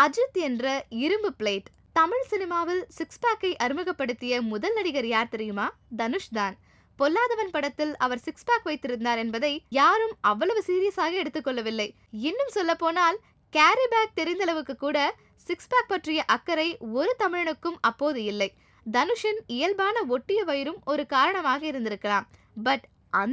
அஜித் என்ற இரும்பு பிளேட். தமிழ் சினிமாவில் சிக்ஸ் பேக்கை அறிமுகப்படுத்திய முதல் நடிகர் யார் தெரியுமா? தனுஷ் தான். பொல்லாதவன் படத்தில் அவர் சிக்ஸ் பேக் வைத்திருந்தார் என்பதை யாரும் அவ்வளவு சீரியஸாக எடுத்துக்கொள்ளவில்லை. இன்னும் சொல்ல போனால் கேரி பேக் தெரிந்தளவுக்கு கூட சிக்ஸ் பேக் பற்றிய அக்கறை ஒரு தமிழனுக்கும் அப்போது இல்லை. தனுஷின் இயல்பான ஒட்டிய வயிறும் ஒரு காரணமாக இருந்திருக்கலாம். பட்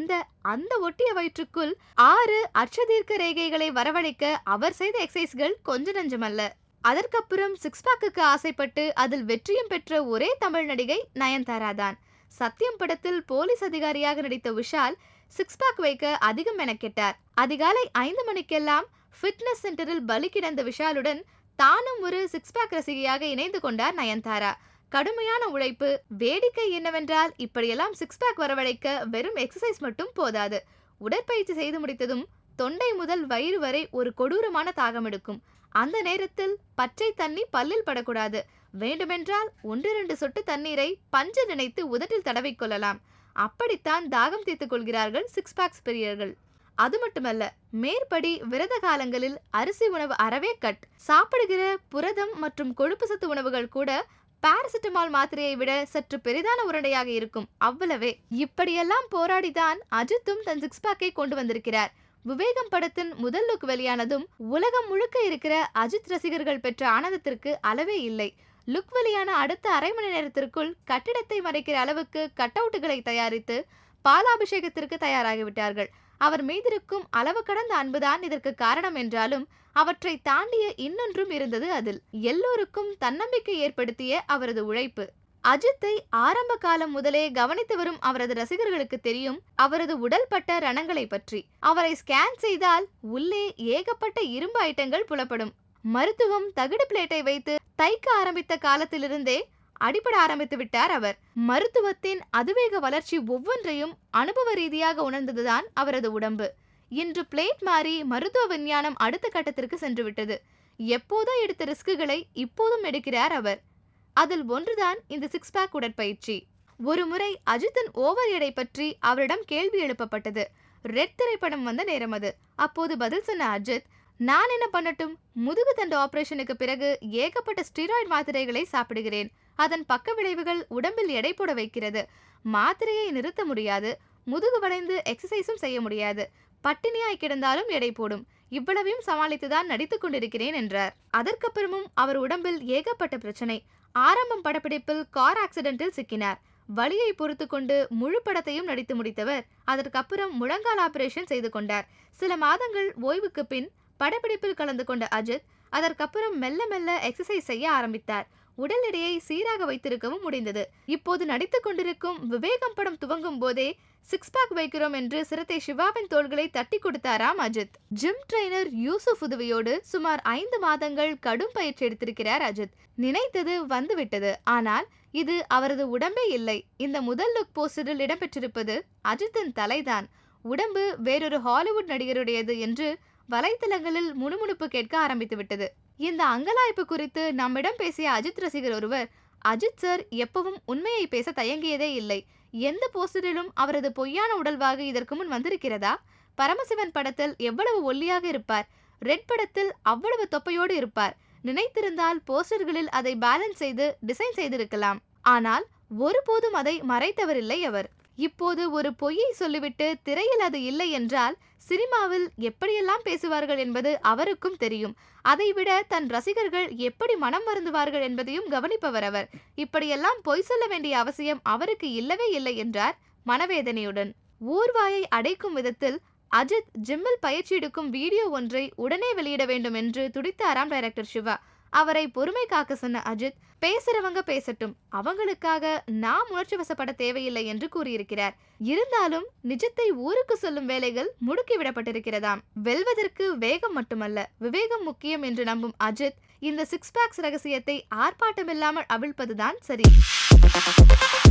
அந்த ஒட்டிய வயிற்றுக்குள் 6 அட்சதீர்க்க ரேகைகளை வரவழைக்க அவர் செய்த எக்ஸசைஸ்கள் கொஞ்ச நஞ்சமல்ல. அதற்கப்புறம் சிக்ஸ் பேக்குக்கு ஆசைப்பட்டு அதில் வெற்றியும் பெற்ற ஒரே தமிழ் நடிகை நயன்தாரா தான். சத்தியம் படத்தில் போலீஸ் அதிகாரியாக நடித்த விஷால் சிக்ஸ் பேக் வைக்க அதிகம் மெனக்கெட்டார். அதிகாலை 5 மணிக்கெல்லாம் ஃபிட்னஸ் சென்டரில் பலி கிடந்த விஷாலுடன் தானும் ஒரு சிக்ஸ் பேக் ரசிகையாக இணைந்து கொண்டார் நயன்தாரா. கடுமையான உழைப்பு. வேடிக்கை என்னவென்றால் இப்படியெல்லாம் சிக்ஸ் பேக் வரவழைக்க வெறும் எக்ஸசைஸ் மட்டும் போதாது. உடற்பயிற்சி செய்து முடித்ததும் தொண்டை முதல் வயிறு வரை ஒரு கொடூரமான தாகம் எடுக்கும். அந்த நேரத்தில் பச்சை தண்ணி பல்லில் படக்கூடாது. வேண்டுமென்றால் 1-2 சொட்டு தண்ணீரை பஞ்சு நினைத்து உதட்டில் தடவிக்கொள்ளலாம். அப்படித்தான் தாகம் தீர்த்துக் கொள்கிறார்கள் சிக்ஸ் பேக்ஸ் பிரியர்கள். அது மட்டுமல்ல, மேற்படி விரத காலங்களில் அரிசி உணவு அறவே கட். சாப்பிடுகிற புரதம் மற்றும் கொழுப்பு சத்து உணவுகள் கூட பாராசிட்டமால் மாத்திரையை விட சற்று பெரிதான உருண்டையாக இருக்கும். அவ்வளவே. இப்படியெல்லாம் போராடிதான் அஜித்தும் தன் சிக்ஸ் பேக்கை கொண்டு வந்திருக்கிறார். விவேகம் படத்தின் முதல் லுக் வெளியானதும் உலகம் முழுக்க இருக்கிற அஜித் ரசிகர்கள் பெற்ற ஆனந்தத்திற்கு அளவே இல்லை. லுக் வெளியான அடுத்த அரை மணி நேரத்திற்குள் கட்டிடத்தை மறைக்கிற அளவுக்கு கட் அவுட்டுகளை தயாரித்து பாலாபிஷேகத்திற்கு தயாராகிவிட்டார்கள். அவர் மீதிருக்கும் அளவு கடந்த அன்புதான் இதற்கு காரணம் என்றாலும் அவற்றை தாண்டிய இன்னொன்றும் இருந்தது. அதில் எல்லோருக்கும் தன்னம்பிக்கை ஏற்படுத்திய அவரது உழைப்பு. அஜித்தை ஆரம்ப காலம் முதலே கவனித்து வரும் அவரது ரசிகர்களுக்கு தெரியும் அவரது உடல் பட்ட ரணங்களை பற்றி. அவரை ஸ்கேன் செய்தால் உள்ளே ஏகப்பட்ட இரும்பு ஐட்டங்கள் புலப்படும். மருத்துவம் தகடு பிளேட்டை வைத்து தைக்க ஆரம்பித்த காலத்திலிருந்தே அடிபட ஆரம்பித்து விட்டார் அவர். மருத்துவத்தின் அதிவேக வளர்ச்சி ஒவ்வொன்றையும் அனுபவ ரீதியாக உணர்ந்ததுதான் அவரது உடம்பு. இன்று பிளேட் மாறி மருத்துவ விஞ்ஞானம் அடுத்த கட்டத்திற்கு சென்று விட்டது. எப்போதோ எடுத்த ரிஸ்குகளை இப்போதும் எடுக்கிறார் அவர். அதில் ஒன்றுதான் இந்த சிக்ஸ் பேக் உடற்பயிற்சி. ஒரு முறை அஜித்தின் ஓவர் எடை பற்றி அவரிடம் கேள்வி எழுப்பப்பட்டது. ரெட் திரைப்படம் வந்த நேரம் அது. அப்போது பதில் சொன்ன அஜித், நான் என்ன பண்ணட்டும், முதுகு தண்டு ஆபரேஷனுக்கு பிறகு ஏகப்பட்ட ஸ்டீராய்டு மாத்திரைகளை சாப்பிடுகிறேன். அதன் பக்க விளைவுகள் உடம்பில் எடை போட வைக்கிறது. மாத்திரையை நிறுத்த முடியாது. முதுகு வளைந்து எக்ஸசைஸும் செய்ய முடியாது. பட்டினியாய் கிடந்தாலும் எடை போடும். இவ்வளவையும் சமாளித்துதான் நடித்துக் கொண்டிருக்கிறேன் என்றார். அதற்கப்புறமும் அவர் உடம்பில் ஏகப்பட்ட பிரச்சனை. ஆரம்பம் படப்பிடிப்பில் கார் ஆக்சிடென்டில் சிக்கினார். வலியை பொறுத்து கொண்டு முழு படத்தையும் நடித்து முடித்தவர் அதற்கப்புறம் முழங்கால் ஆபரேஷன் செய்து கொண்டார். சில மாதங்கள் ஓய்வுக்கு பின் படப்பிடிப்பில் கலந்து கொண்ட அஜித் அதற்கப்புறம் மெல்ல மெல்ல எக்ஸசைஸ் செய்ய ஆரம்பித்தார். உடல் எடையை சீராக வைத்திருக்கவும் முடிந்தது. இப்போது நடித்துக் கொண்டிருக்கும் விவேகம் படம் துவங்கும் போதே சிக்ஸ் பேக் வைக்கிறோம் என்று சிறுத்தை சிவாவின் தோள்களை தட்டி கொடுத்தாராம் அஜித். ஜிம் ட்ரெய்னர் யூசுப் உதவியோடு சுமார் 5 மாதங்கள் கடும் பயிற்சி எடுத்திருக்கிறார் அஜித். நினைத்தது வந்துவிட்டது. ஆனால் இது அவரது உடம்பே இல்லை. இந்த முதல் லுக் போஸ்டரில் இடம்பெற்றிருப்பது அஜித்தின் தலைதான். உடம்பு வேறொரு ஹாலிவுட் நடிகருடையது என்று வலைத்தளங்களில் முணுமுணுப்பு கேட்க ஆரம்பித்து விட்டது. இந்த அங்கலாய்ப்பு குறித்து நம்மிடம் பேசிய அஜித் ரசிகர் ஒருவர், அஜித் சார் எப்பவும் உண்மையை பேச தயங்கியதே இல்லை. எந்த போஸ்டரிலும் அவரது பொய்யான உடல்வாகு இதற்கு முன் வந்திருக்கிறதா? பரமசிவன் படத்தில் எவ்வளவு ஒல்லியாக இருப்பார். ரெட் படத்தில் அவ்வளவு தொப்பையோடு இருப்பார். நினைத்திருந்தால் போஸ்டர்களில் அதை பேலன்ஸ் செய்து டிசைன் செய்திருக்கலாம். ஆனால் ஒருபோதும் அதை மறைத்தவரில்லை அவர். இப்போது ஒரு பொய்யை சொல்லிவிட்டு திரையில் அது இல்லை என்றால் சினிமாவில் எப்படியெல்லாம் பேசுவார்கள் என்பது அவருக்கும் தெரியும். அதைவிட தன் ரசிகர்கள் எப்படி மனம் வருந்துவார்கள் என்பதையும் கவனிப்பவர் அவர். இப்படியெல்லாம் பொய் சொல்ல வேண்டிய அவசியம் அவருக்கு இல்லவே இல்லை என்றார் மனவேதனையுடன். ஊர்வாயை அடைக்கும் விதத்தில் அஜித் ஜிம்மில் பயிற்சி எடுக்கும் வீடியோ ஒன்றை உடனே வெளியிட வேண்டும் என்று துடித்தாராம் டைரக்டர் சிவா. அவரை பொறுமை காக்க சொன்ன அஜித், பேசுறவங்க பேசட்டும், அவங்களுக்காக நாம் உணர்ச்சி வசப்பட தேவையில்லை என்று கூறியிருக்கிறார். இருந்தாலும் நிஜத்தை ஊருக்கு சொல்லும் வேலைகள் முடுக்கி விடப்பட்டிருக்கிறதாம். வெல்வதற்கு வேகம் மட்டுமல்ல, விவேகம் முக்கியம் என்று நம்பும் அஜித் இந்த சிக்ஸ் பேக்ஸ் ரகசியத்தை ஆர்ப்பாட்டமில்லாமல் அவிழ்ப்பதுதான் சரி.